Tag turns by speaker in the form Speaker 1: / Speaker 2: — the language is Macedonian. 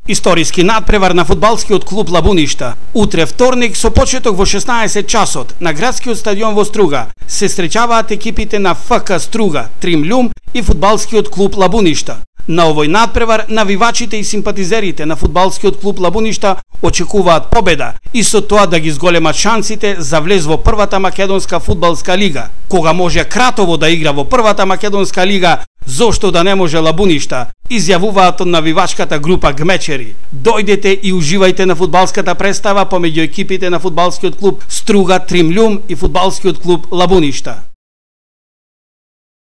Speaker 1: Историски надпревар на фудбалскиот клуб Лабуништа. Утре вторник со почеток во 16 часот на градскиот стадион во Струга се среќаваат екипите на ФК Струга, Тримљум и фудбалскиот клуб Лабуништа. На овој надпревар навивачите и симпатизерите на фудбалскиот клуб Лабуништа очекуваат победа и со тоа да ги зголемат шансите за влез во првата македонска фудбалска лига. Кога може Кратово да игра во првата македонска лига, зошто да не може Лабуништа, изјавуваат од навивачката група Гмечери. Дојдете и уживајте на фудбалската представа помеѓу екипите на фудбалскиот клуб Струга, Тримљум и фудбалскиот клуб Лабуништа.